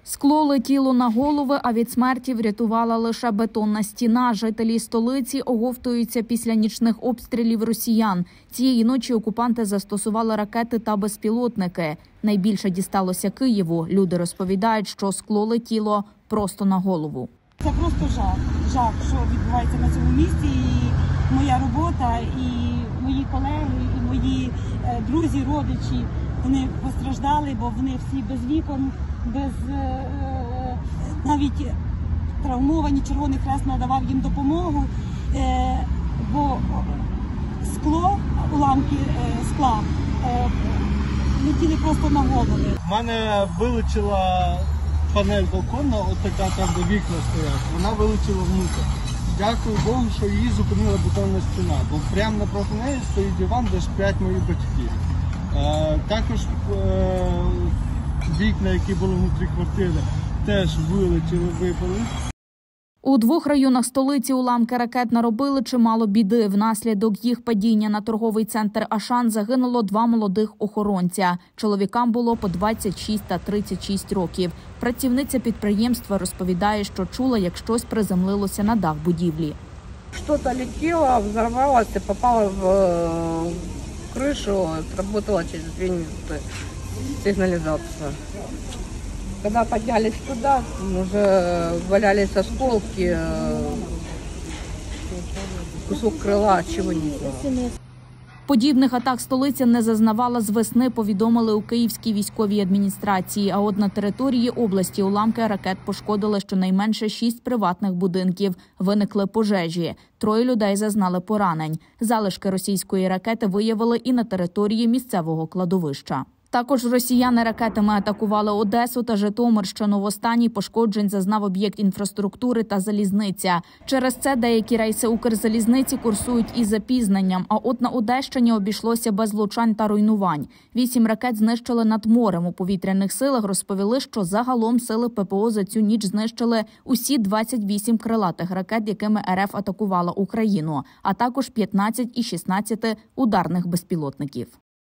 Скло летіло на голови, а від смерті врятувала лише бетонна стіна. Жителі столиці оговтуються після нічних обстрілів росіян. Цієї ночі окупанти застосували ракети та безпілотники. Найбільше дісталося Києву. Люди розповідають, що скло летіло просто на голову. Це просто жах. Жах, що відбувається на цьому місці. І моя робота, і мої колеги, і мої друзі, родичі, вони постраждали, бо вони всі без вікон, навіть травмовані. Червоний Хрест надавав їм допомогу, бо скло, уламки скла летіли просто на голови. У мене вилетіла панель балкона, от така там, де вікна стоять, вона вилетіла внутрі. Дякую Богу, що її зупинила бетонна стіна, бо прямо напроти неї стоїть диван, де сплять мої батьки. Також вікна, які були внутрі квартири, теж вилетіли, випали. У двох районах столиці уламки ракет наробили чимало біди. Внаслідок їх падіння на торговий центр «Ашан» загинуло 2 молодих охоронця. Чоловікам було по 26 та 36 років. Працівниця підприємства розповідає, що чула, як щось приземлилося на дах будівлі. Что-то летело, взорвалось и попало в крышу, сработала через 2 минуты сигнализация. Когда поднялись туда, уже валялись осколки, кусок крыла, чего не знаю. Подібних атак столиця не зазнавала з весни, повідомили у Київській військовій адміністрації. А от на території області уламки ракет пошкодили щонайменше 6 приватних будинків. Виникли пожежі. 3 людей зазнали поранень. Залишки російської ракети виявили і на території місцевого кладовища. Також росіяни ракетами атакували Одесу та Житомирщину. В останній пошкоджень зазнав об'єкт інфраструктури та залізниця. Через це деякі рейси Укрзалізниці курсують із запізненням. А от на Одещині обійшлося без влучань та руйнувань. 8 ракет знищили над морем. У повітряних силах розповіли, що загалом сили ППО за цю ніч знищили усі 28 крилатих ракет, якими РФ атакувала Україну, а також 15 і 16 ударних безпілотників.